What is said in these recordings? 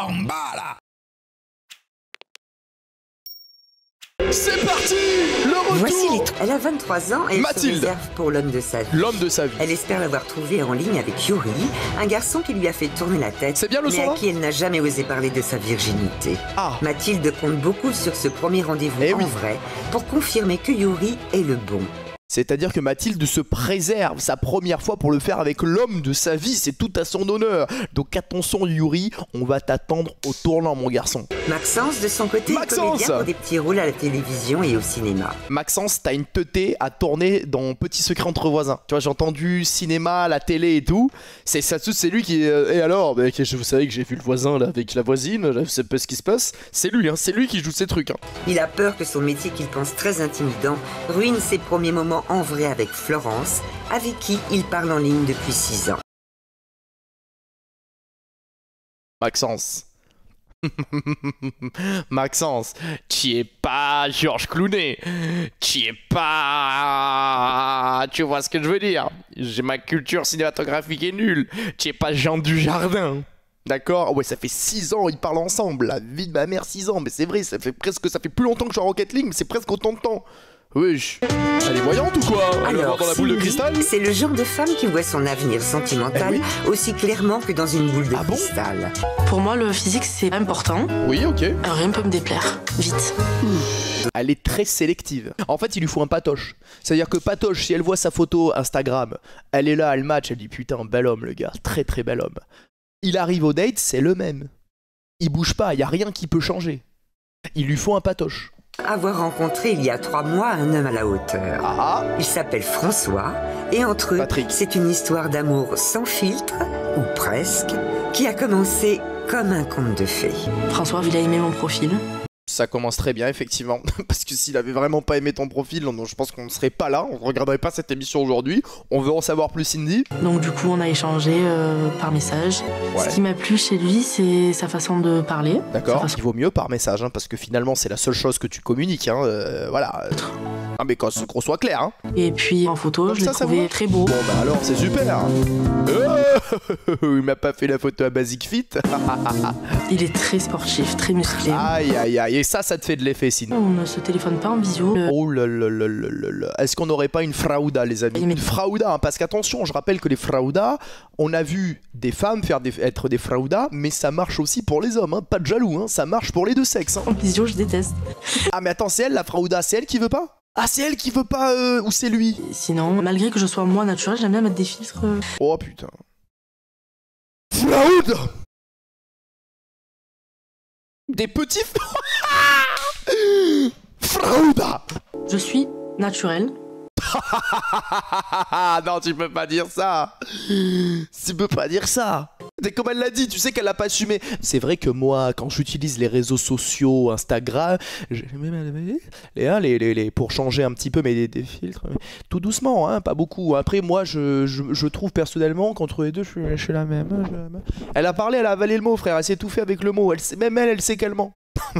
En bas là. C'est parti. Le retour. Voici les Elle a 23 ans et elle se Mathilde. réserve pour l'homme de sa vie. L'homme de sa vie. Elle espère l'avoir trouvé en ligne avec Yuri, un garçon qui lui a fait tourner la tête, C'est bien le mais son, à là qui elle n'a jamais osé parler de sa virginité. Ah. Mathilde compte beaucoup sur ce premier rendez-vous Eh en oui. vrai pour confirmer que Yuri est le bon. C'est-à-dire que Mathilde se préserve sa première fois pour le faire avec l'homme de sa vie, c'est tout à son honneur. Donc attention Yuri, on va t'attendre au tournant mon garçon. Maxence, de son côté, est Maxence comédien pour des petits rôles à la télévision et au cinéma. Maxence, t'as une teuté à tourner dans Petit secret entre voisins. Tu vois, j'ai entendu cinéma, la télé et tout. C'est lui qui... et alors, vous savez que j'ai vu le voisin là avec la voisine, là, je sais pas ce qui se passe. C'est lui, hein, c'est lui qui joue ces trucs. Hein. Il a peur que son métier qu'il pense très intimidant ruine ses premiers moments en vrai avec Florence, avec qui il parle en ligne depuis 6 ans. Maxence. Maxence, tu es pas Georges Clooney, tu es pas... Tu vois ce que je veux dire? Ma culture cinématographique est nulle, tu es pas Jean Dujardin. D'accord? Ouais, ça fait 6 ans, ils parlent ensemble, la vie de ma mère, 6 ans, mais c'est vrai, ça fait plus longtemps que je suis en Rocket League, mais c'est presque autant de temps. Oui, elle est voyante ou quoi? Elle va voir dans la boule de cristal? C'est le genre de femme qui voit son avenir sentimental aussi clairement que dans une boule de cristal. Pour moi, le physique, c'est important. Oui, ok. Rien peut me déplaire. Vite. Elle est très sélective. En fait, il lui faut un patoche. C'est-à-dire que patoche, si elle voit sa photo Instagram, elle est là, elle match, elle dit putain, bel homme le gars, très très bel homme. Il arrive au date, c'est le même. Il bouge pas, il y a rien qui peut changer. Il lui faut un patoche. Avoir rencontré il y a 3 mois un homme à la hauteur. Ah. Il s'appelle François et entre eux, c'est une histoire d'amour sans filtre, ou presque, qui a commencé comme un conte de fées. François, il a aimé mon profil. Ça commence très bien, effectivement. Parce que s'il avait vraiment pas aimé ton profil, je pense qu'on ne serait pas là, on ne regarderait pas cette émission aujourd'hui. On veut en savoir plus, Cindy. Donc du coup, on a échangé par message. Ouais. Ce qui m'a plu chez lui, c'est sa façon de parler. D'accord, il vaut mieux par message, hein, parce que finalement, c'est la seule chose que tu communiques. Hein, voilà. Ah, mais qu'on soit clair. Hein. Et puis en photo, donc je l'ai trouvé très beau. Bon, bah alors, c'est super. Il m'a pas fait la photo à Basic Fit. Il est très sportif, très musclé. Aïe, aïe, aïe. Et ça te fait de l'effet, sinon. On ne se téléphone pas en visio. Oh là là là là là là. Est-ce qu'on n'aurait pas une frauda, les amis? Une frauda, hein, parce qu'attention, je rappelle que les fraudas, on a vu des femmes être des fraudas, mais ça marche aussi pour les hommes, hein. Pas de jaloux, hein. Ça marche pour les deux sexes. Hein. En visio, je déteste. Ah, mais attends, c'est elle, la frauda, c'est elle qui veut pas? Ah, c'est elle qui veut pas, ou c'est lui? Sinon, malgré que je sois moi naturel, j'aime bien mettre des filtres. Oh putain. Fraude! Des petits... Frauda! Je suis naturel. Non, tu peux pas dire ça. Tu peux pas dire ça. Comme elle l'a dit, tu sais qu'elle l'a pas assumé. C'est vrai que moi, quand j'utilise les réseaux sociaux, Instagram, pour changer un petit peu des filtres, tout doucement, hein, pas beaucoup. Après, moi, je trouve personnellement qu'entre les deux, je suis la même. Elle a parlé, elle a avalé le mot, frère. Elle s'est étouffée avec le mot. Elle sait qu'elle ment.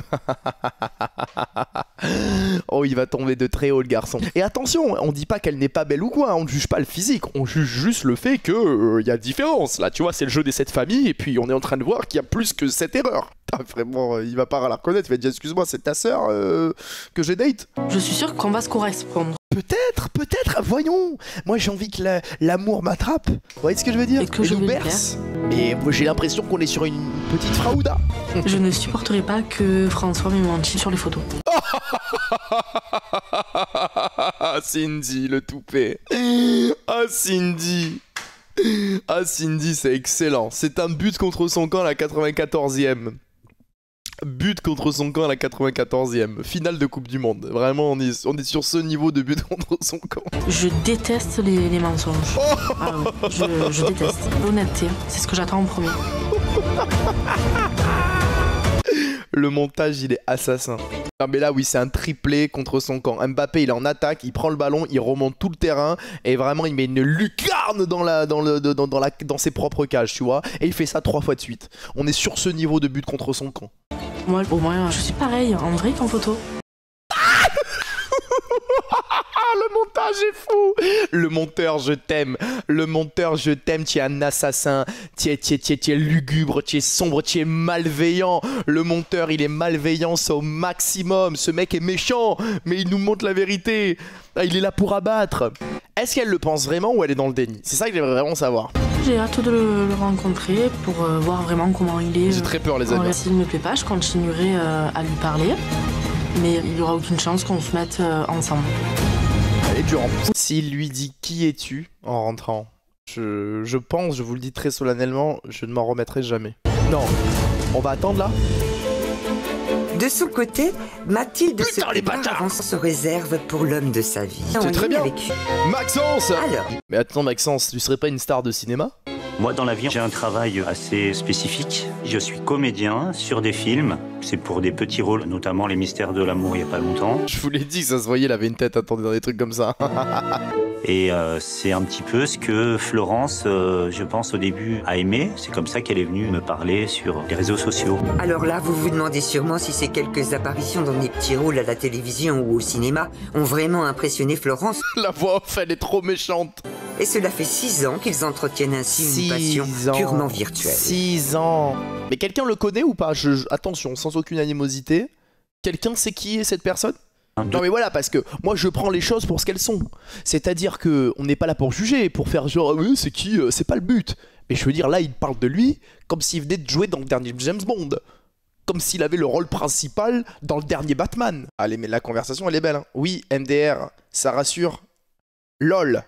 Oh, il va tomber de très haut le garçon. Et attention, on dit pas qu'elle n'est pas belle ou quoi, on ne juge pas le physique, on juge juste le fait que y a différence. Là, tu vois, c'est le jeu des 7 familles, et puis on est en train de voir qu'il y a plus que cette erreur. Ah, vraiment, il va pas la reconnaître, il va dire excuse-moi, c'est ta sœur que j'ai date. Je suis sûr qu'on va se correspondre. Peut-être, voyons. Moi j'ai envie que l'amour m'attrape. Vous voyez ce que je veux dire? Et que je nous vais berce. Mais moi j'ai l'impression qu'on est sur une petite frauda. Je ne supporterai pas que François me mentisse sur les photos. Cindy, le toupet. Ah, Cindy. Ah, Cindy, c'est excellent. C'est un but contre son camp à la 94e. But contre son camp à la 94e. Finale de Coupe du Monde. Vraiment, on est sur ce niveau de but contre son camp. Je déteste les mensonges. Ah ouais, je déteste. L'honnêteté, c'est ce que j'attends en premier. Le montage, il est assassin. Non mais là, oui, c'est un triplé contre son camp. Mbappé, il est en attaque, il prend le ballon, il remonte tout le terrain et vraiment, il met une lucarne dans ses propres cages, tu vois. Et il fait ça 3 fois de suite. On est sur ce niveau de but contre son camp. Moi, au moins, je suis pareil, en vrai qu'en photo. Le montage! j'ai fou. Le monteur, je t'aime. Le monteur, je t'aime. Tu es un assassin. Tu es lugubre, tu es sombre, tu es malveillant. Le monteur, il est malveillant, c'est au maximum. Ce mec est méchant, mais il nous montre la vérité. Ah, il est là pour abattre. Est-ce qu'elle le pense vraiment ou elle est dans le déni? C'est ça que j'aimerais vraiment savoir. J'ai hâte de le rencontrer pour voir vraiment comment il est. J'ai très peur, les amis. S'il ne me plaît pas, je continuerai à lui parler. Mais il n'y aura aucune chance qu'on se mette ensemble. Elle est dure. S'il lui dit qui es-tu en rentrant, je pense, je vous le dis très solennellement, je ne m'en remettrai jamais. Non, on va attendre là. De son côté, Mathilde se réserve pour l'homme de sa vie. C'est très bien. Maxence. Alors. Mais attends, Maxence, tu serais pas une star de cinéma? Moi, dans la vie, j'ai un travail assez spécifique. Je suis comédien sur des films. C'est pour des petits rôles, notamment Les Mystères de l'amour il n'y a pas longtemps. Je vous l'ai dit que ça se voyait, il avait une tête attendue dans des trucs comme ça. Et c'est un petit peu ce que Florence, je pense, au début, a aimé. C'est comme ça qu'elle est venue me parler sur les réseaux sociaux. Alors là, vous vous demandez sûrement si ces quelques apparitions dans des petits rôles à la télévision ou au cinéma ont vraiment impressionné Florence. La voix off, elle est trop méchante. Et cela fait 6 ans qu'ils entretiennent ainsi une passion purement virtuelle. 6 ans. Mais quelqu'un le connaît ou pas? Attention, sans aucune animosité. Quelqu'un sait qui est cette personne? Non mais voilà, parce que moi je prends les choses pour ce qu'elles sont. C'est-à-dire que on n'est pas là pour juger, pour faire genre oui, c'est qui, c'est pas le but. Mais je veux dire, là il parle de lui comme s'il venait de jouer dans le dernier James Bond. Comme s'il avait le rôle principal dans le dernier Batman. Allez, mais la conversation elle est belle hein. Oui, MDR, ça rassure. LOL.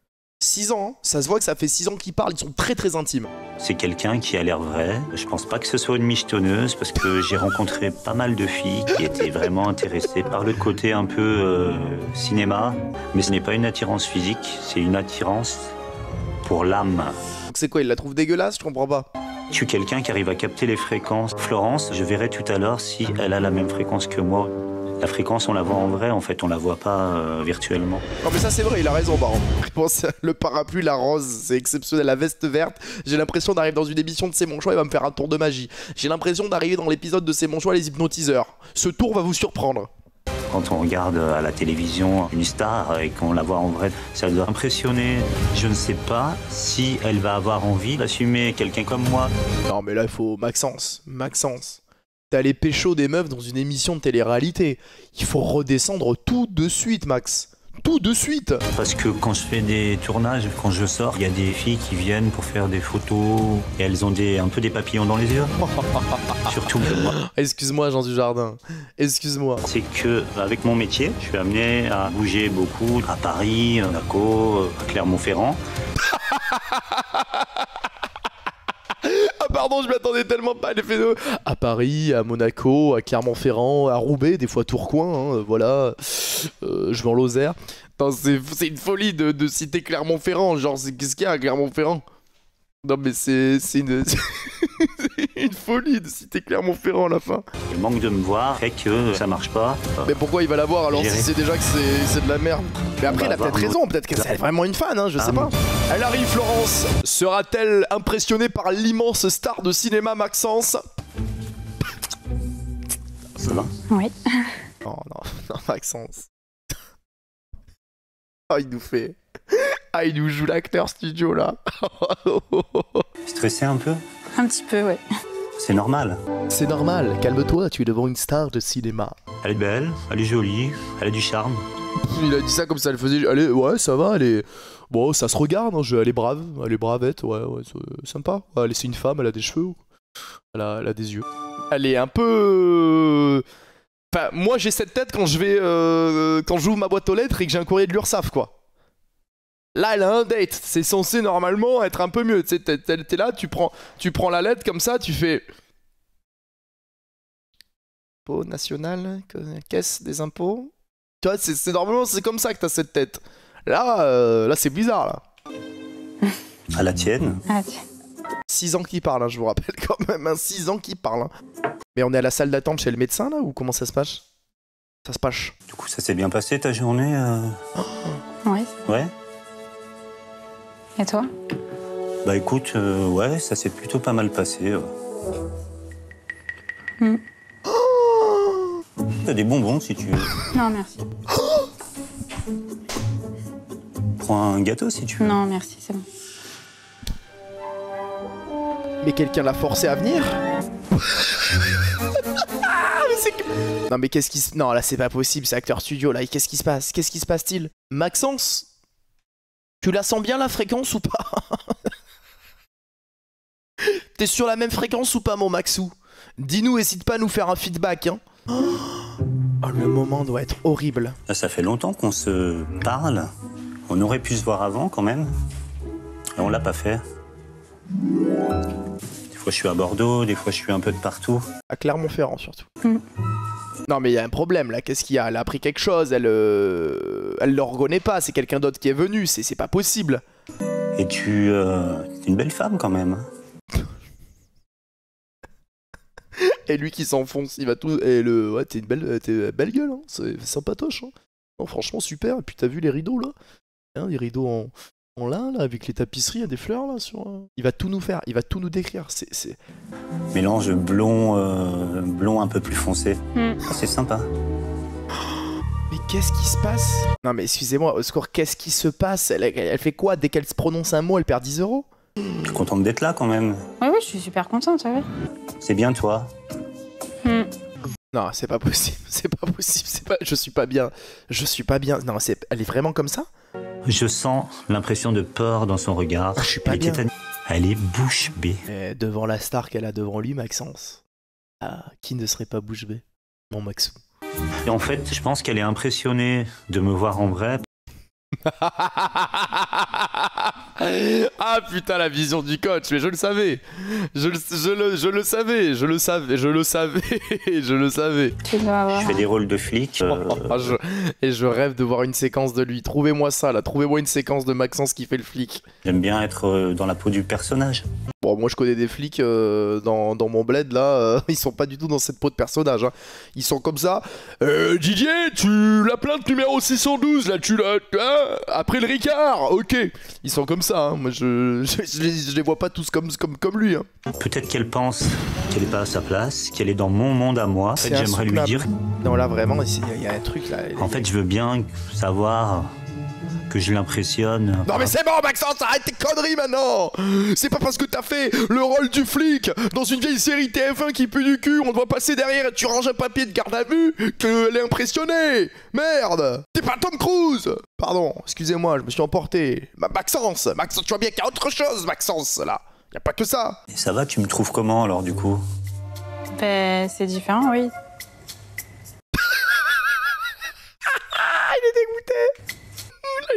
6 ans, hein. Ça se voit que ça fait 6 ans qu'ils parlent, ils sont très très intimes. C'est quelqu'un qui a l'air vrai. Je pense pas que ce soit une michetonneuse parce que j'ai rencontré pas mal de filles qui étaient vraiment intéressées par le côté un peu cinéma. Mais ce n'est pas une attirance physique, c'est une attirance pour l'âme. Donc c'est quoi, il la trouve dégueulasse? Je comprends pas. Je suis quelqu'un qui arrive à capter les fréquences. Florence, je verrai tout à l'heure si elle a la même fréquence que moi. La fréquence, on la voit en vrai, en fait, on la voit pas virtuellement. Non mais ça c'est vrai, il a raison, Baron. Le parapluie, la rose, c'est exceptionnel. La veste verte, j'ai l'impression d'arriver dans une émission de C'est mon choix, il va me faire un tour de magie. J'ai l'impression d'arriver dans l'épisode de C'est mon choix, les hypnotiseurs. Ce tour va vous surprendre. Quand on regarde à la télévision une star et qu'on la voit en vrai, ça doit impressionner. Je ne sais pas si elle va avoir envie d'assumer quelqu'un comme moi. Non mais là il faut... Maxence. T'es allé pécho des meufs dans une émission de télé-réalité. Il faut redescendre tout de suite, Max. Tout de suite. Parce que quand je fais des tournages, quand je sors, il y a des filles qui viennent pour faire des photos et elles ont un peu des papillons dans les yeux. Surtout moi. Excuse-moi, Jean Dujardin. Excuse-moi. C'est que avec mon métier, je suis amené à bouger beaucoup à Paris, à Monaco, à Clermont-Ferrand. Ah pardon, je m'attendais tellement pas à l'effet de... À Paris, à Monaco, à Clermont-Ferrand, à Roubaix, des fois Tourcoing, hein, voilà. Je vais en Lozère. C'est une folie de citer Clermont-Ferrand, genre qu'est-ce qu'il y a à Clermont-Ferrand? Non mais c'est une... une folie de citer Clermont-Ferrand à la fin. Le manque de me voir fait que ça marche pas. Mais pourquoi il va la voir alors si c'est déjà que c'est de la merde? Mais après il a peut-être raison, peut-être que c'est vraiment une fan, hein, je sais pas. Elle arrive, Florence. Sera-t-elle impressionnée par l'immense star de cinéma Maxence? Ça va? Oui. Oh non, Maxence. Oh il nous fait... Ah il nous joue l'acteur studio là. Stressé un peu? Un petit peu, ouais. C'est normal. C'est normal, calme-toi, tu es devant une star de cinéma. Elle est belle, elle est jolie, elle a du charme. Il a dit ça comme ça, elle faisait... Elle est... Ouais, ça va, elle est... Bon, ça se regarde, hein, elle est brave, elle est bravette, ouais, c'est sympa. Ouais, c'est une femme, elle a des cheveux, elle a des yeux. Elle est un peu... Enfin, moi j'ai cette tête quand je vais... quand j'ouvre ma boîte aux lettres et que j'ai un courrier de l'URSSAF, quoi. Là, elle a un date. C'est censé normalement être un peu mieux. Tu sais, t'es là, tu prends la lettre comme ça, tu fais... Impôt national, caisse des impôts. Tu vois, normalement, c'est comme ça que t'as cette tête. Là, là c'est bizarre, là. À la tienne. 6 ans qu'il parle, hein, je vous rappelle quand même. Hein, 6 ans qu'il parle. Hein. Mais on est à la salle d'attente chez le médecin, là, ou comment ça se passe? Ça se passe. Du coup, ça s'est bien passé, ta journée Ouais. Ouais. Et toi? Bah écoute, ouais, ça s'est plutôt pas mal passé. Oh t'as des bonbons si tu veux. Non, merci. prends un gâteau si tu veux. Non, merci, c'est bon. Mais quelqu'un l'a forcé à venir. Non mais qu'est-ce qui se... Non là c'est pas possible, c'est Acteur Studio là, qu'est-ce qui se passe? Qu'est-ce qui se passe-t-il? Maxence, tu la sens bien la fréquence ou pas? T'es sur la même fréquence ou pas mon Maxou? Dis-nous, hésite pas à nous faire un feedback hein. Oh, le moment doit être horrible. Là, ça fait longtemps qu'on se parle. On aurait pu se voir avant quand même. Et on l'a pas fait. Des fois je suis à Bordeaux, des fois je suis un peu de partout. À Clermont-Ferrand surtout. Non mais il y a un problème là, qu'est-ce qu'il y a? Elle a appris quelque chose, elle le reconnaît pas, c'est quelqu'un d'autre qui est venu, c'est pas possible. Et tu es une belle femme quand même. Et lui qui s'enfonce, il va tout... Et le... Ouais, t'es belle gueule, hein. C'est sympatoche. Hein. Non, franchement super, et puis t'as vu les rideaux là hein, les rideaux en lin là, avec les tapisseries, il y a des fleurs là sur... Il va tout nous faire, il va tout nous décrire, c'est... Mélange blond, blond un peu plus foncé. C'est sympa. Mais qu'est-ce qui se passe? Non mais excusez-moi, au secours, qu'est-ce qui se passe? Elle fait quoi? Dès qu'elle se prononce un mot, elle perd 10 €? T'es contente d'être là quand même? Oui, je suis super contente, oui. C'est bien toi? Non, c'est pas possible, c'est pas possible, c'est pas... Je suis pas bien, non, elle est vraiment comme ça? Je sens l'impression de peur dans son regard. Je suis pas bien. Elle est bouche bée. Et devant la star qu'elle a devant lui, Maxence. Ah, qui ne serait pas bouche bée? Mon Maxou. Et en fait, je pense qu'elle est impressionnée de me voir en vrai. Ah putain la vision du coach, mais je le savais. Je le savais. Tu dois avoir... Je fais des rôles de flic. Et je rêve de voir une séquence de lui. Trouvez-moi ça là, trouvez-moi une séquence de Maxence qui fait le flic. J'aime bien être dans la peau du personnage. Bon, moi je connais des flics dans mon bled là, ils sont pas du tout dans cette peau de personnage. Hein. Ils sont comme ça. Didier, la plainte numéro 612, là tu l'as. Après le Ricard, ok. Ils sont comme ça, hein. Moi je les vois pas tous comme lui. Hein. Peut-être qu'elle pense qu'elle est pas à sa place, qu'elle est dans mon monde à moi. En fait, j'aimerais lui dire. Non, là vraiment, il y a un truc là. En fait, je veux bien savoir. Que je l'impressionne. Non mais c'est bon Maxence, arrête tes conneries maintenant. C'est pas parce que t'as fait le rôle du flic dans une vieille série TF1 qui pue du cul, on doit passer derrière et tu ranges un papier de garde à vue qu'elle est impressionnée. Merde. T'es pas Tom Cruise. Pardon, excusez-moi, je me suis emporté. Maxence, tu vois bien qu'il y a autre chose Maxence là. Y a pas que ça. Et ça va, tu me trouves comment alors du coup? Ben, c'est différent, oui. Il est dégoûté. Là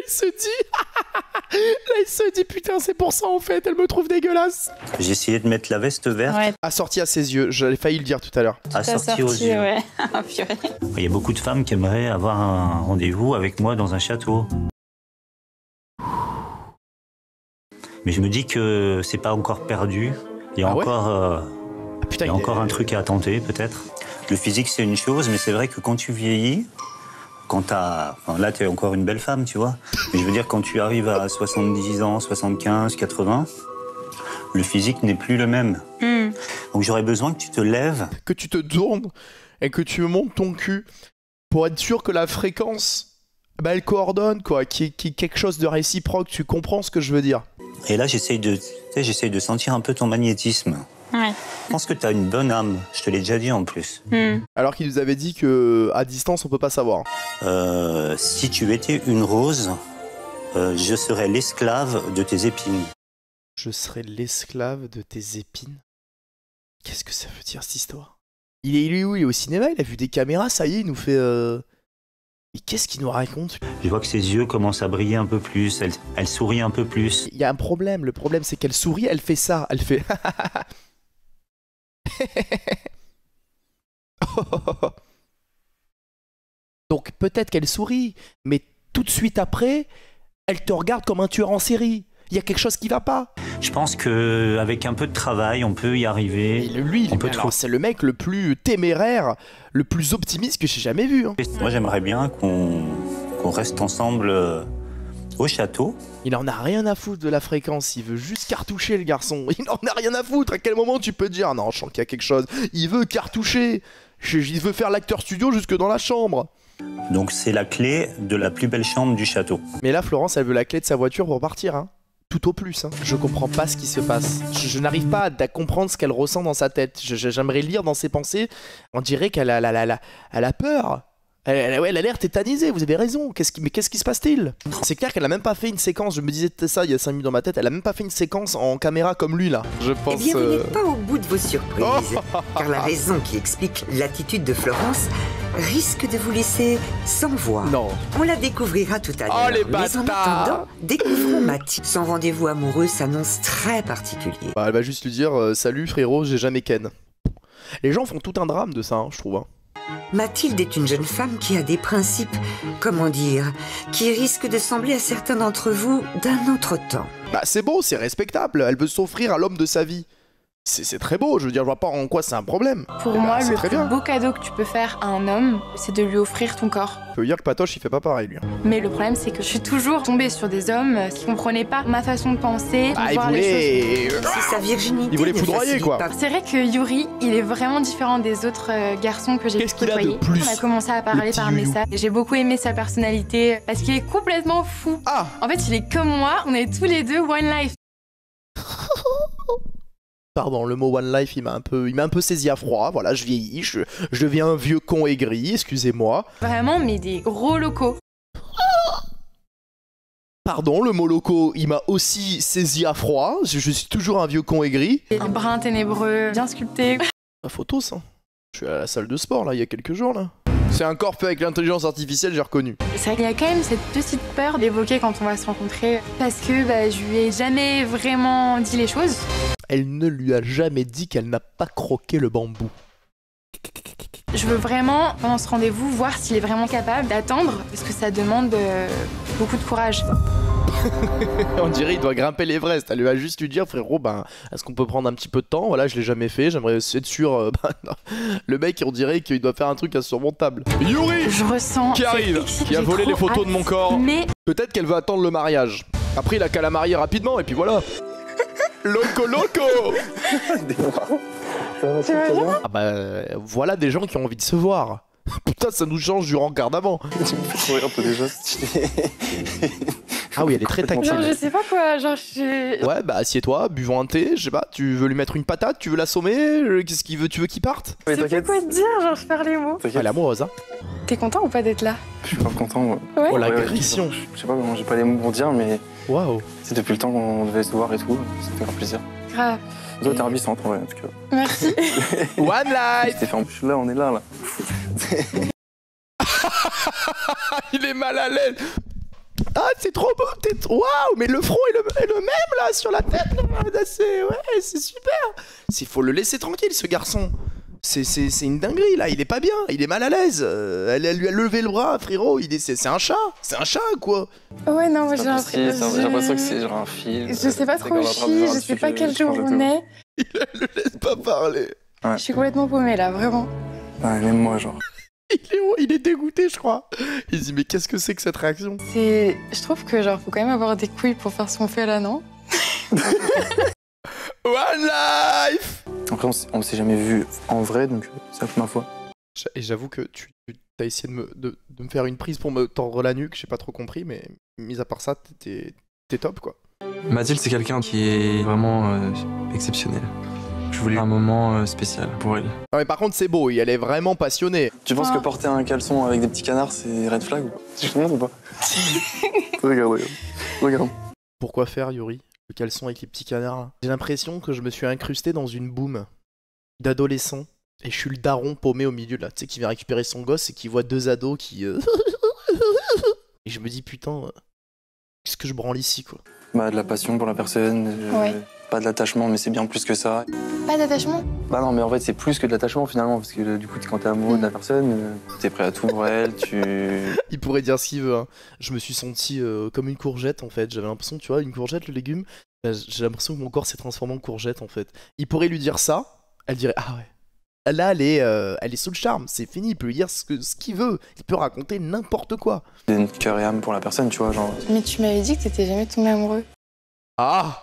il se dit putain c'est pour ça en fait, elle me trouve dégueulasse. J'ai essayé de mettre la veste verte. Ouais. Assortie à ses yeux, j'avais failli le dire tout à l'heure. Assortie aux yeux. Ouais. Il y a beaucoup de femmes qui aimeraient avoir un rendez-vous avec moi dans un château. Mais je me dis que c'est pas encore perdu. Il y a encore, il y a encore un truc à tenter peut-être. Le physique c'est une chose, mais c'est vrai que quand tu vieillis, quand t'as... Enfin, là, t'es encore une belle femme, tu vois. Mais je veux dire, quand tu arrives à 70 ans, 75, 80, le physique n'est plus le même. Donc j'aurais besoin que tu te lèves. Que tu te tournes et que tu montes ton cul pour être sûr que la fréquence, bah, elle coordonne, quoi. Qu'il y ait quelque chose de réciproque, tu comprends ce que je veux dire. Et là, j'essaye de sentir un peu ton magnétisme. Ouais. Je pense que t'as une bonne âme, je te l'ai déjà dit en plus. Alors qu'il nous avait dit que à distance on peut pas savoir. Si tu étais une rose, je serais l'esclave de tes épines. Je serais l'esclave de tes épines? Qu'est-ce que ça veut dire cette histoire? Il est où? Il est au cinéma, il a vu des caméras, ça y est, il nous fait... Mais qu'est-ce qu'il nous raconte? Je vois que ses yeux commencent à briller un peu plus, elle sourit un peu plus. Il y a un problème, le problème c'est qu'elle sourit, elle fait ça, elle fait... Donc peut-être qu'elle sourit, mais tout de suite après, elle te regarde comme un tueur en série. Il y a quelque chose qui va pas. Je pense qu'avec un peu de travail, on peut y arriver. Et lui, c'est le mec le plus téméraire, le plus optimiste que j'ai jamais vu. Hein. Moi, j'aimerais bien qu'on reste ensemble au château. Il en a rien à foutre de la fréquence, il veut juste cartoucher le garçon. Il en a rien à foutre. À quel moment tu peux dire non, je sens qu'il y a quelque chose. Il veut cartoucher. Il veut faire l'acteur studio jusque dans la chambre. Donc c'est la clé de la plus belle chambre du château. Mais là, Florence, elle veut la clé de sa voiture pour partir, hein. Tout au plus, hein. Je comprends pas ce qui se passe. Je n'arrive pas à comprendre ce qu'elle ressent dans sa tête. J'aimerais lire dans ses pensées. On dirait qu'elle a peur. Elle a l'air tétanisée, vous avez raison. Mais qu'est-ce qui se passe-t-il? C'est clair qu'elle a même pas fait une séquence, je me disais ça il y a 5 minutes dans ma tête, elle a même pas fait une séquence en caméra comme lui là. Je pense. Eh bien, vous n'êtes pas au bout de vos surprises, car la raison qui explique l'attitude de Florence risque de vous laisser sans voix. Non. On la découvrira tout à l'heure. les Mais en bâtards. attendant, découvrons Mathilde. Son rendez-vous amoureux s'annonce très particulier. Bah, elle va juste lui dire salut frérot, j'ai jamais ken. Les gens font tout un drame de ça, hein, je trouve. Hein. Mathilde est une jeune femme qui a des principes, comment dire, qui risquent de sembler à certains d'entre vous d'un autre temps. Bah c'est beau, c'est respectable, elle veut s'offrir à l'homme de sa vie. C'est très beau, je veux dire, je vois pas en quoi c'est un problème. Pour moi, c'est le très plus bien. beau cadeau que tu peux faire à un homme, c'est de lui offrir ton corps. Je peux dire que Patoche il fait pas pareil lui. Mais le problème, c'est que je suis toujours tombée sur des hommes qui comprenaient pas ma façon de penser, de Ah, il voir les choses. voulait. Si sa virginité Il voulait ne foudroyer, facilite quoi. pas- C'est vrai que Yuri, il est vraiment différent des autres garçons que j'ai pu Qu'est-ce qu'il a de côtoyer. plus, On a commencé à parler petit par Yuyu? message. J'ai beaucoup aimé sa personnalité parce qu'il est complètement fou. Ah. En fait, il est comme moi, on est tous les deux One Life. Pardon, le mot One Life, il m'a un peu saisi à froid. Voilà, je vieillis, je deviens un vieux con aigri, excusez-moi. Vraiment, mais des gros locaux. Pardon, le mot loco, il m'a aussi saisi à froid. Je suis toujours un vieux con aigri. Un brin ténébreux, bien sculpté. La photo, ça. Je suis à la salle de sport, là, il y a quelques jours, là. C'est un corps fait avec l'intelligence artificielle, j'ai reconnu. C'est vrai qu'il y a quand même cette petite peur d'évoquer quand on va se rencontrer. Parce que je lui ai jamais vraiment dit les choses. Elle ne lui a jamais dit qu'elle n'a pas croqué le bambou. Je veux vraiment, pendant ce rendez-vous, voir s'il est vraiment capable d'attendre. Parce que ça demande beaucoup de courage. On dirait il doit grimper l'Everest. Elle lui a juste lui dire, frérot, est-ce qu'on peut prendre un petit peu de temps? Voilà, je l'ai jamais fait, j'aimerais être sûr. Non. Le mec, on dirait qu'il doit faire un truc insurmontable. Yuri Je ressens. qui arrive, qui a J'ai volé trop les photos hâte. de mon corps. Mais Peut-être qu'elle veut attendre le mariage. Après, il a qu'à la marier rapidement, et puis voilà. Loco loco. Ah voilà des gens qui ont envie de se voir. Putain, ça nous change du rencard d'avant. Tu me fais sourire un peu déjà. Ah oui, elle est très tactile. genre, je sais pas quoi, genre, je... Ouais, assieds-toi, buvons un thé, je sais pas, tu veux lui mettre une patate, tu veux l'assommer, qu'est-ce qu'il veut, tu veux qu'il parte? Mais Je sais pas t'inquiète, quoi te dire, genre, je perds les mots. Elle est amoureuse, hein. T'es content ou pas d'être là? je suis pas content. Ouais. Ouais. Oh Ouais, l'agression. je sais pas comment, j'ai pas les mots pour dire, mais Waouh. c'est depuis le temps qu'on devait se voir et tout. Ça fait grave plaisir. Grave. Toi, t'es ravissante, ouais, en tout cas. Merci. One life. C'était fait en plus, là, on est là. Il est mal à l'aise. Ah, c'est trop beau. Waouh, mais le front est le même là sur la tête. Ouais, c'est super. Faut le laisser tranquille, ce garçon. C'est une dinguerie là. Il est pas bien. Il est mal à l'aise. Elle lui a levé le bras, frérot. C'est un chat. C'est un chat quoi. Ouais, non, moi, J'ai l'impression que c'est genre un film. Je sais pas C'est trop qu'on où va je attraper suis, un je sais truc, pas quel je jour change de on tout. est. Il le laisse pas parler. Je suis complètement paumée là, vraiment. Ouais, même moi, genre. Il est dégoûté, je crois. Il se dit mais qu'est-ce que c'est que cette réaction? Je trouve que genre faut quand même avoir des couilles pour faire ce qu'on fait là, non? One life. Après, on s'est jamais vu en vrai, donc c'est la première fois. Et j'avoue que tu as essayé de me faire une prise pour me tordre la nuque, j'ai pas trop compris, mais mis à part ça, t'es top quoi. Mathilde, c'est quelqu'un qui est vraiment exceptionnel. Je voulais un moment spécial pour elle. Non mais par contre c'est beau, elle est vraiment passionnée. Tu penses Ah. que porter un caleçon avec des petits canards, c'est red flag ou pas? Tu te ou pas? Regarde. Regarde. Pourquoi faire Yuri? Le caleçon avec les petits canards là. J'ai l'impression que je me suis incrusté dans une boum d'adolescent. Et je suis le daron paumé au milieu là, tu sais, qui vient récupérer son gosse et qui voit deux ados qui... Et je me dis putain, qu'est-ce que je branle ici quoi? Bah, de la passion pour la personne, Ouais. pas de l'attachement, mais c'est bien plus que ça. Pas d'attachement? Bah non, mais en fait, c'est plus que de l'attachement finalement, parce que du coup, quand t'es amoureux de la personne, t'es prêt à tout pour elle, Il pourrait dire ce qu'il veut, hein. Je me suis senti comme une courgette en fait, j'avais l'impression, tu vois, une courgette, le légume, j'ai l'impression que mon corps s'est transformé en courgette en fait. Il pourrait lui dire ça, elle dirait ah ouais. Là, elle est sous le charme, c'est fini, il peut lui dire ce qu'il veut, il peut raconter n'importe quoi. C'est une cœur et âme pour la personne, tu vois, genre. Mais tu m'avais dit que t'étais jamais tombé amoureux. Ah.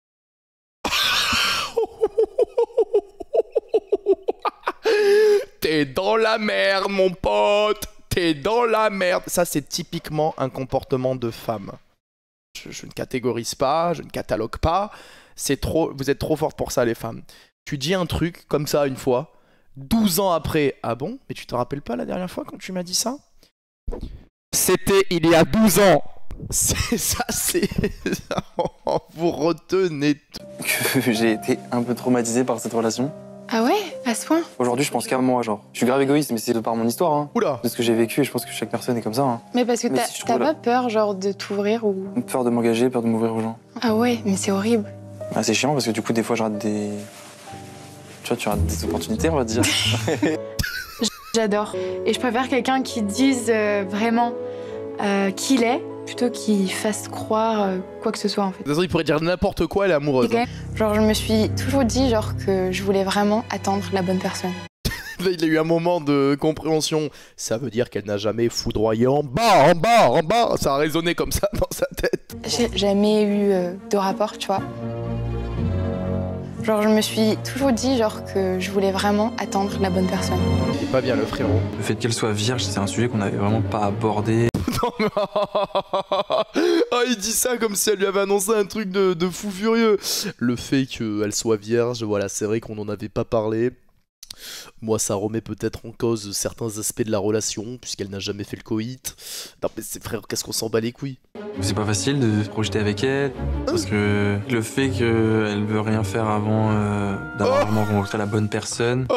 T'es t'es dans la merde, mon pote. T'es dans la merde. Ça, c'est typiquement un comportement de femme. Je ne catégorise pas, je ne catalogue pas. C'est trop, vous êtes trop fortes pour ça, les femmes. Tu dis un truc comme ça une fois, 12 ans après. Ah bon? Mais tu te rappelles pas la dernière fois quand tu m'as dit ça? C'était il y a 12 ans. C'est ça, c'est... Vous retenez tout. Que j'ai été un peu traumatisé par cette relation. Ah ouais? À ce point? Aujourd'hui, je pense qu'à moi, genre. Je suis grave égoïste, mais c'est de par mon histoire, hein. Oula! De ce que j'ai vécu, et je pense que chaque personne est comme ça, hein. Mais parce que Mais t'as si je trouve pas peur, genre, de t'ouvrir ou... Peur de m'engager, peur de m'ouvrir aux gens. Ah ouais, mais c'est horrible. Ah, c'est chiant parce que du coup, des fois, je rate des... Tu vois, tu rates des opportunités, on va dire. J'adore. Et je préfère quelqu'un qui dise vraiment qui il est, plutôt qu'il fasse croire quoi que ce soit, en fait. De toute façon, il pourrait dire n'importe quoi, elle est amoureuse. Quand même, genre, je me suis toujours dit, genre, que je voulais vraiment attendre la bonne personne. Là, il a eu un moment de compréhension. Ça veut dire qu'elle n'a jamais foudroyé en bas, en bas, en bas. Ça a résonné comme ça dans sa tête. J'ai jamais eu de rapport, tu vois. Genre, je me suis toujours dit, genre, que je voulais vraiment attendre la bonne personne. C'est pas bien, le frérot. Le fait qu'elle soit vierge, c'est un sujet qu'on n'avait vraiment pas abordé. Non, mais... oh, il dit ça comme si elle lui avait annoncé un truc de fou furieux. Le fait qu'elle soit vierge, voilà, c'est vrai qu'on n'en avait pas parlé. Moi, ça remet peut-être en cause certains aspects de la relation, puisqu'elle n'a jamais fait le coït. Non, mais c'est frère, qu'est-ce qu'on s'en bat les couilles? C'est pas facile de se projeter avec elle, parce que le fait qu'elle veut rien faire avant d'avoir vraiment rencontré la bonne personne.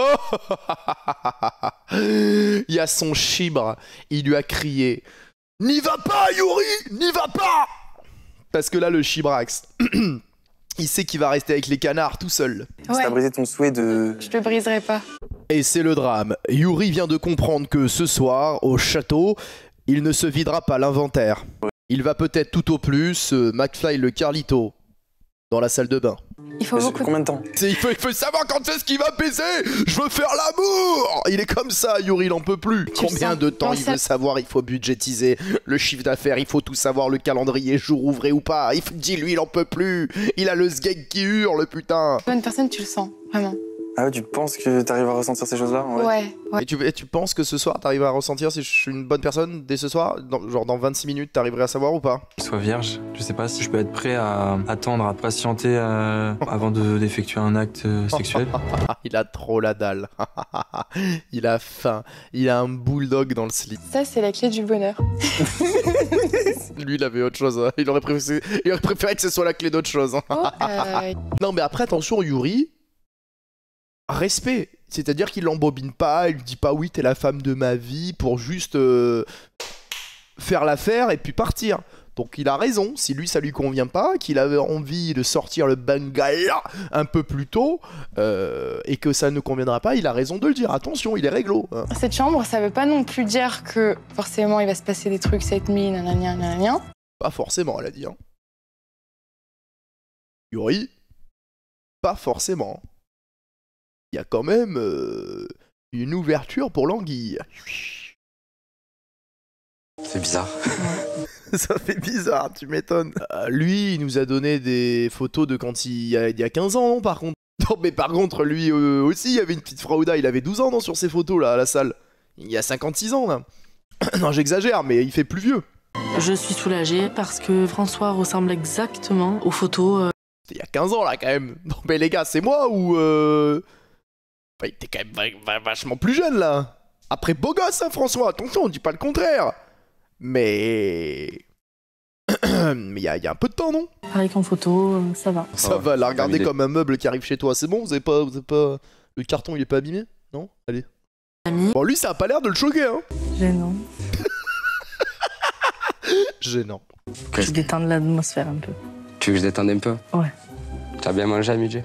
Il y a son chibre, il lui a crié « N'y va pas, Yuri! N'y va pas !» Parce que là, le chibrax... Il sait qu'il va rester avec les canards tout seul. Ouais. Ça a brisé ton souhait de... Je te briserai pas. Et c'est le drame. Yuri vient de comprendre que ce soir, au château, il ne se videra pas l'inventaire. Il va peut-être tout au plus McFly le Carlito dans la salle de bain. Il faut beaucoup... Combien de temps? Il faut savoir quand est-ce qu'il va baiser. Je veux faire l'amour. Il est comme ça, Yuri, il en peut plus. Combien de temps il veut savoir? Il faut budgétiser le chiffre d'affaires, il faut tout savoir, le calendrier, jour ouvré ou pas. Dis-lui, il en peut plus. Il a le sgeg qui hurle, putain. Bonne personne, tu le sens, vraiment. Ah ouais, tu penses que t'arrives à ressentir ces choses-là? Ouais. Et tu penses que ce soir, t'arrives à ressentir si je suis une bonne personne dès ce soir? Genre dans 26 minutes, t'arriverais à savoir ou pas? Qu'elle soit vierge, je sais pas si je peux être prêt à attendre, à patienter avant d'effectuer un acte sexuel. Il a trop la dalle. Il a faim. Il a un bulldog dans le slip. Ça, c'est la clé du bonheur. Lui, il avait autre chose. Il aurait préféré que ce soit la clé d'autre chose. Non, mais après, attention, Yuri. Respect, c'est-à-dire qu'il l'embobine pas, il lui dit pas oui t'es la femme de ma vie pour juste faire l'affaire et puis partir. Donc il a raison, si lui ça lui convient pas, qu'il avait envie de sortir le bangala un peu plus tôt et que ça ne conviendra pas, il a raison de le dire. Attention, il est réglo. Hein. Cette chambre, ça veut pas non plus dire que forcément il va se passer des trucs cette nuit, nanana, nanana. Pas forcément, elle a dit. Hein. Yuri, pas forcément. Il y a quand même une ouverture pour l'anguille. C'est bizarre. Ça fait bizarre, tu m'étonnes. Lui, il nous a donné des photos de quand il y a 15 ans, non, par contre. Non, mais par contre, lui aussi, il y avait une petite frauda, il avait 12 ans, non, sur ces photos, là, à la salle. Il y a 56 ans, là. Non, j'exagère, mais il fait plus vieux. Je suis soulagée parce que François ressemble exactement aux photos... Il y a 15 ans, là, quand même. Non, mais les gars, c'est moi ou... Il était quand même vachement plus jeune, là. Après, beau gosse, hein, François, attention, on dit pas le contraire. Mais... Mais il y a un peu de temps, non? Avec en photo, ça va. Ça va, la regarder comme un meuble qui arrive chez toi, c'est bon? Vous avez pas... Le carton, il est pas abîmé? Non? Allez. Bon, lui, ça a pas l'air de le choquer, hein. Gênant. Gênant. Je détends l'atmosphère un peu. Tu veux que je détende un peu? Ouais. T'as bien mangé à midi?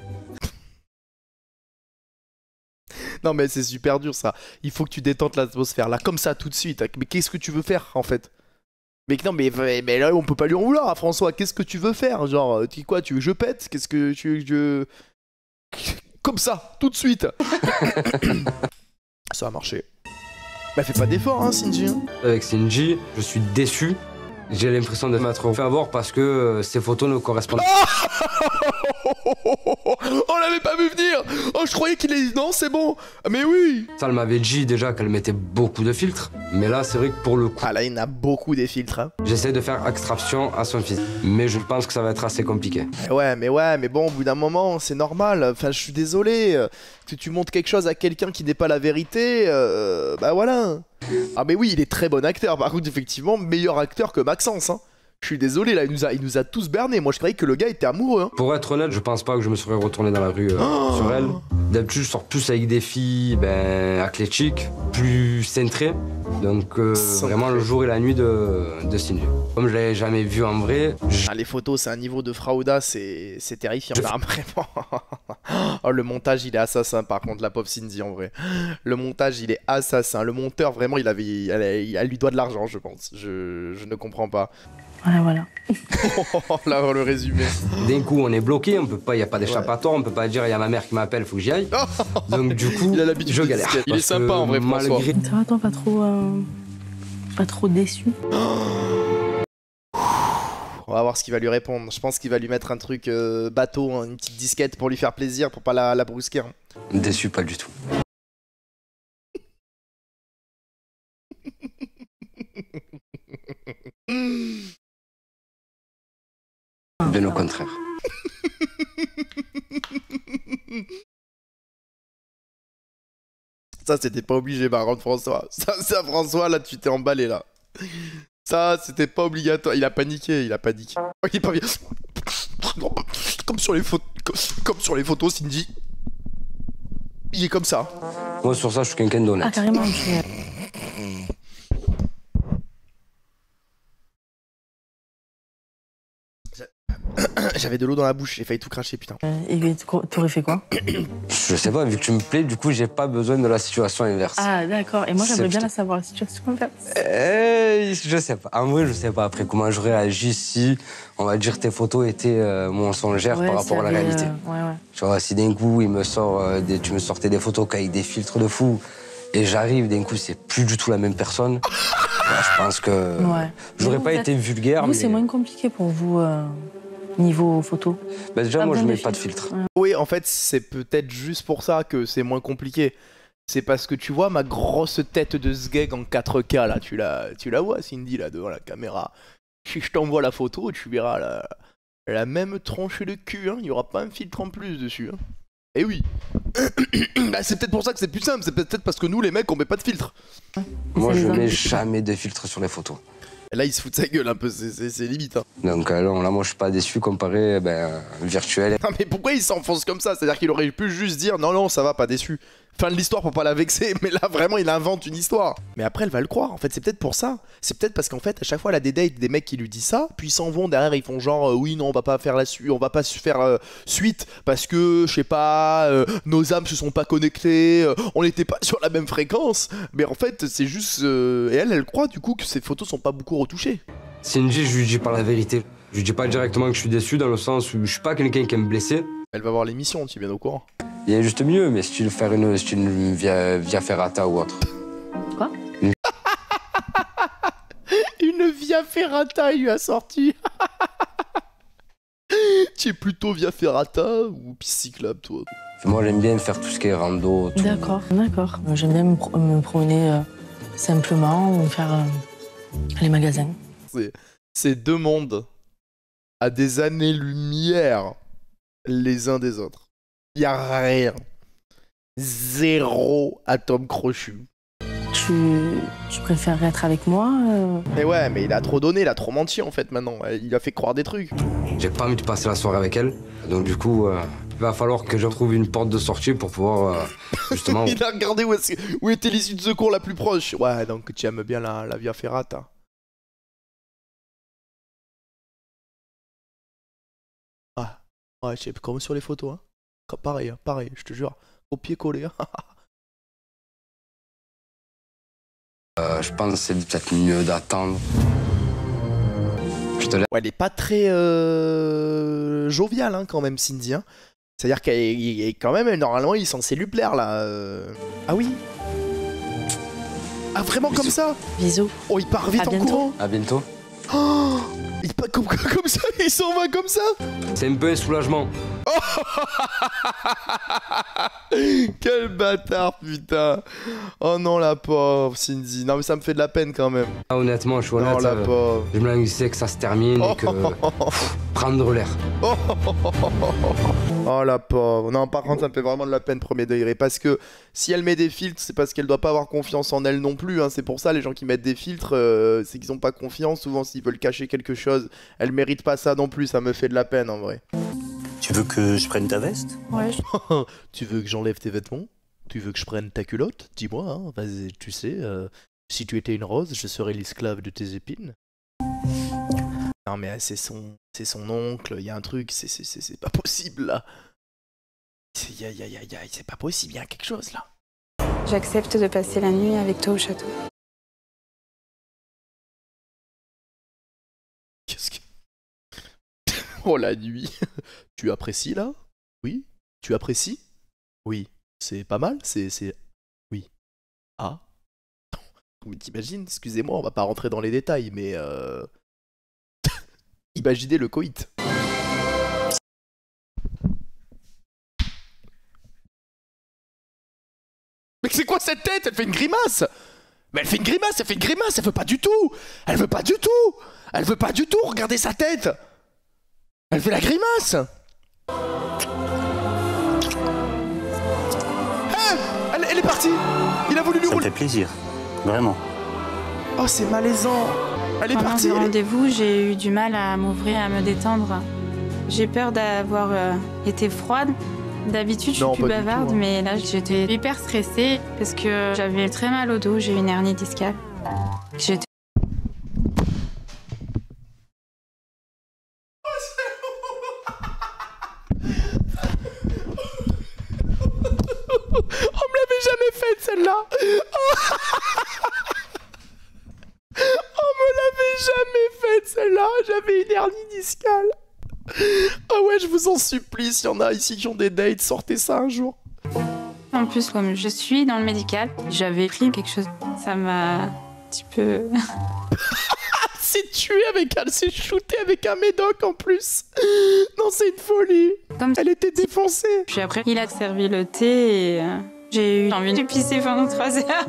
Non mais c'est super dur ça. Il faut que tu détentes l'atmosphère là, comme ça tout de suite. Mais qu'est-ce que tu veux faire en fait? Mais non mais là on peut pas lui en vouloir à François. Qu'est-ce que tu veux faire? Genre, quoi, tu veux que je pète? Qu'est-ce que tu veux que je... Comme ça, tout de suite. Ça a marché. Bah fais pas d'effort hein Shinji. Avec Shinji, je suis déçu. J'ai l'impression de m'être fait avoir parce que ces photos ne correspondent pas. On l'avait pas vu venir. Oh Oh, je croyais qu'il est... Non, c'est bon. Mais oui. Ça, elle m'avait dit déjà qu'elle mettait beaucoup de filtres. Mais là, c'est vrai que pour le coup... Ah là, il y en a beaucoup des filtres. Hein. J'essaie de faire abstraction à son fils. Mais je pense que ça va être assez compliqué. Mais bon, au bout d'un moment, c'est normal. Enfin, je suis désolé. Que tu montres quelque chose à quelqu'un qui n'est pas la vérité, bah voilà. Ah mais oui, il est très bon acteur. Par contre, effectivement, meilleur acteur que Maxence. Hein. Je suis désolé, là, il nous a tous bernés. Moi, je croyais que le gars était amoureux. Hein. Pour être honnête, je pense pas que je me serais retourné dans la rue sur elle. D'habitude, je sors plus avec des filles athlétiques, plus cintrées. Donc, vraiment, le jour et la nuit de Cindy. Comme je l'avais jamais vu en vrai... les photos, c'est un niveau de frauda, c'est terrifiant. Là, vraiment. Oh, le montage, il est assassin, par contre, la pauvre Cindy, en vrai. Le montage, il est assassin. Le monteur, vraiment, elle lui doit de l'argent, je pense. Je ne comprends pas. Voilà. Là, le résumé. D'un coup, on est bloqué, on peut pas, il n'y a pas d'échappatoire, on peut pas dire il y a ma mère qui m'appelle, faut que j'y aille. Donc du coup, je galère. Il est sympa en vrai, François. Ça va, toi, pas trop déçu? On va voir ce qu'il va lui répondre. Je pense qu'il va lui mettre un truc bateau, hein, une petite disquette pour lui faire plaisir, pour pas la brusquer. Hein. Déçu, pas du tout. Bien au contraire. Ça, c'était pas obligé, par contre, François. Ça, François, là, tu t'es emballé, là. Ça, c'était pas obligatoire. Il a paniqué. Oh, il est pas bien. Comme sur les photos, Cindy. Il est comme ça. Moi, sur ça, je suis quelqu'un d'honnête. Ah, carrément, J'avais de l'eau dans la bouche, j'ai failli tout cracher, putain. Et t'aurais fait quoi? Je sais pas, vu que tu me plais, du coup, j'ai pas besoin de la situation inverse. Ah, d'accord. Et moi, j'aimerais bien la savoir, la situation inverse. Je sais pas. En vrai, je sais pas après comment j'aurais agi si, on va dire, tes photos étaient mensongères par rapport à la réalité. Tu vois, si d'un coup, tu me sortais des photos avec des filtres de fou, et j'arrive, d'un coup, c'est plus du tout la même personne. Je pense que j'aurais pas été vulgaire. Vous, c'est moins compliqué pour vous niveau photo? Déjà, moi, je mets pas de filtre. Oui, en fait, c'est peut-être juste pour ça que c'est moins compliqué. C'est parce que tu vois ma grosse tête de sgeg en 4K, là, tu la vois, Cindy, là, devant la caméra. Si je t'envoie la photo, tu verras la même tranche de cul, hein. Il y aura pas un filtre en plus dessus. Hein. Et oui. C'est peut-être pour ça que c'est plus simple, c'est peut-être parce que nous, les mecs, on met pas de filtre. Moi, je mets jamais de filtre sur les photos. Et là, il se fout de sa gueule un peu, c'est limite. Hein. Donc là, moi, je suis pas déçu comparé virtuel. Non, mais pourquoi il s'enfonce comme ça? C'est-à-dire qu'il aurait pu juste dire non, ça va, pas déçu. Fin de l'histoire pour pas la vexer, mais là, vraiment, il invente une histoire. Mais après, elle va le croire, en fait, c'est peut-être pour ça. C'est peut-être parce qu'en fait, à chaque fois, elle a des dates, des mecs qui lui disent ça, puis ils s'en vont derrière, ils font genre, oui, non, on va pas faire on va pas faire suite, parce que, je sais pas, nos âmes se sont pas connectées, on n'était pas sur la même fréquence. Mais en fait, c'est juste... Et elle croit, du coup, que ces photos sont pas beaucoup retouchées. Cindy, je lui dis pas la vérité. Je lui dis pas directement que je suis déçu, dans le sens où je suis pas quelqu'un qui aime blesser. Elle va voir l'émission, tu es bien au courant. Il y a juste mieux, mais style faire une via ferrata ou autre. Quoi? Une via ferrata, il lui a sorti. Tu es plutôt via ferrata ou piste cyclable, toi? Moi, j'aime bien faire tout ce qui est rando. D'accord. J'aime bien me promener simplement ou faire les magasins. C'est deux mondes à des années-lumière les uns des autres. Y a rien. Zéro atome crochu. Tu préfères être avec moi Mais ouais, mais il a trop donné, il a trop menti en fait maintenant. Il a fait croire des trucs. J'ai pas envie de passer la soirée avec elle. Donc du coup, il va falloir que je trouve une porte de sortie pour pouvoir justement... Il a regardé où était l'issue de secours la plus proche. Ouais, donc tu aimes bien la via ferrata. Ouais, je sais, comme sur les photos, hein. Pareil, je te jure. Au pied collé, hein. Je pense que c'est peut-être mieux d'attendre. Ouais, elle est pas très joviale, hein, quand même, Cindy. Hein. C'est-à-dire qu'elle est quand même, normalement, il est censé lui plaire, là. Ah oui. Ah, vraiment. Bisous. Comme ça? Bisous. Oh, il part vite en courant. À bientôt. Oh, comme ça, il s'en va comme ça. C'est un peu un soulagement. Quel bâtard, putain. Oh non, la pauvre Cindy. Non mais ça me fait de la peine quand même. Ah, honnêtement, je suis honnête. Non, la pauvre. Je me languissais que ça se termine et que... prendre l'air. Oh la pauvre. Non, par contre, ça me fait vraiment de la peine, premier degré. Parce que si elle met des filtres, c'est parce qu'elle doit pas avoir confiance en elle non plus. Hein. C'est pour ça, les gens qui mettent des filtres, c'est qu'ils ont pas confiance. Souvent, s'ils veulent cacher quelque chose, elle mérite pas ça non plus. Ça me fait de la peine en vrai. Tu veux que je prenne ta veste? Ouais. Tu veux que j'enlève tes vêtements? Tu veux que je prenne ta culotte? Dis-moi, hein. Vas-y, tu sais, si tu étais une rose, je serais l'esclave de tes épines. Non mais c'est son oncle, il y a un truc, c'est pas possible là. C'est pas possible, il y a quelque chose là. J'accepte de passer la nuit avec toi au château. Qu'est-ce que... Oh la nuit. Tu apprécies là? Oui. Tu apprécies? Oui. C'est pas mal? C'est... Oui. Ah. Mais t'imagines, excusez-moi, on va pas rentrer dans les détails, mais imaginez le coït. Mais c'est quoi cette tête? Elle fait une grimace! Mais elle fait une grimace, elle fait une grimace, elle veut pas du tout! Elle veut pas du tout! Elle veut pas du tout, regardez sa tête! Elle fait la grimace! Hey, elle est partie! Il a voulu lui rouler! Ça me fait plaisir, vraiment. Oh, c'est malaisant! Elle est partie! Pendant ce rendez-vous, j'ai eu du mal à m'ouvrir, à me détendre. J'ai peur d'avoir été froide. D'habitude, je suis plus bavarde, tout, hein. Mais là, j'étais hyper stressée parce que j'avais très mal au dos, j'ai eu une hernie discale. J'étais... On me l'avait jamais faite celle-là. On me l'avait jamais faite celle-là. J'avais une hernie discale. Ah ouais, je vous en supplie, s'il y en a ici qui ont des dates, sortez ça un jour. En plus, comme je suis dans le médical, j'avais pris quelque chose. Ça m'a un petit peu... C'est tué avec elle, c'est shooté avec un médoc en plus. Non, c'est une folie. Comme elle était défoncée. Puis après, il a servi le thé et j'ai eu envie de pisser pendant 3 heures.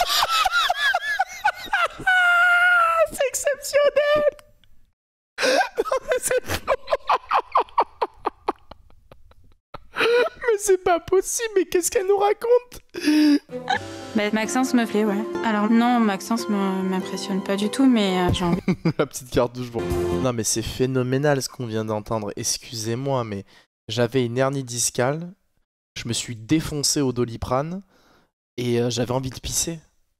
C'est exceptionnel. Non, mais c'est fou. Mais c'est pas possible, mais qu'est-ce qu'elle nous raconte? Bah, Maxence me plaît, ouais. Alors non, Maxence m'impressionne pas du tout, mais j'ai envie. La petite cartouche, bon. Non mais c'est phénoménal ce qu'on vient d'entendre. Excusez-moi, mais j'avais une hernie discale, je me suis défoncé au Doliprane, et j'avais envie de pisser.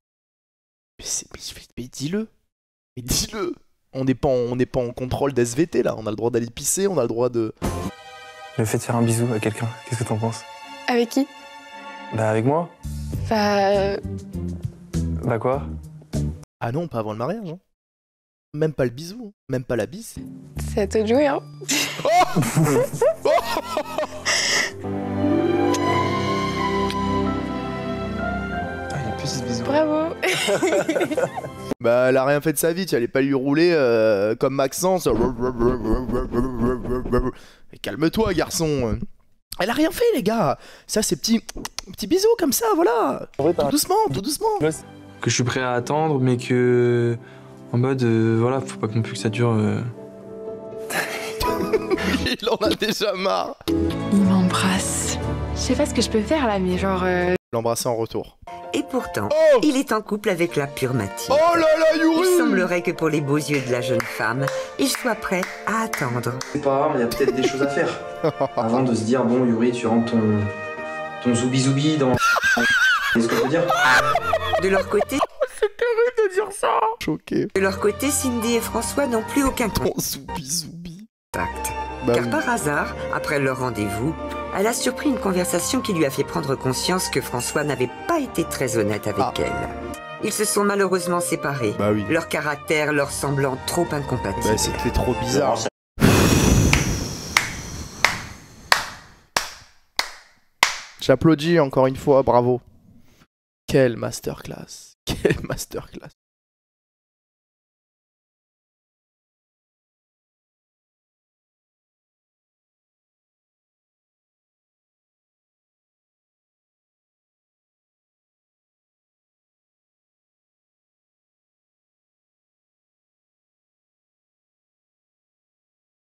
Mais dis-le. Mais dis-le. On n'est pas en contrôle d'SVT là, on a le droit d'aller pisser, on a le droit de... Le fait de faire un bisou à quelqu'un, qu'est-ce que t'en penses? Avec qui? Bah avec moi. Bah quoi? Ah non, pas avant le mariage. Hein. Même pas le bisou, hein. Même pas la bise. C'est à toi de jouer, hein. Oh Il est plus ce bisou. Bravo. Bah elle a rien fait de sa vie, tu allais pas lui rouler comme Maxence. Calme-toi garçon. Elle a rien fait les gars. Ça c'est petit bisou comme ça, voilà. Tout doucement, tout doucement. Que je suis prêt à attendre, mais que... En mode, voilà, faut pas non plus que ça dure... Il en a déjà marre. Il m'embrasse. Je sais pas ce que je peux faire là, mais genre... L'embrasser en retour. Et pourtant, il est en couple avec la pure Mathilde. Oh là là, Yuri! Il semblerait que pour les beaux yeux de la jeune femme, il soit prêt à attendre. C'est pas grave, il y a peut-être des choses à faire. Avant de se dire, bon, Yuri, tu rentres ton zoubi-zoubi dans... Qu'est-ce que je veux dire? De leur côté... C'est terrible de dire ça! Choqué. De leur côté, Cindy et François n'ont plus aucun contact. Zoubi-zoubi. Car oui. Par hasard, après leur rendez-vous, elle a surpris une conversation qui lui a fait prendre conscience que François n'avait pas été très honnête avec elle. Ils se sont malheureusement séparés. Bah oui. Leur caractère leur semblant trop incompatible. Bah c'était trop bizarre. J'applaudis encore une fois, bravo. Quelle masterclass. Quelle masterclass.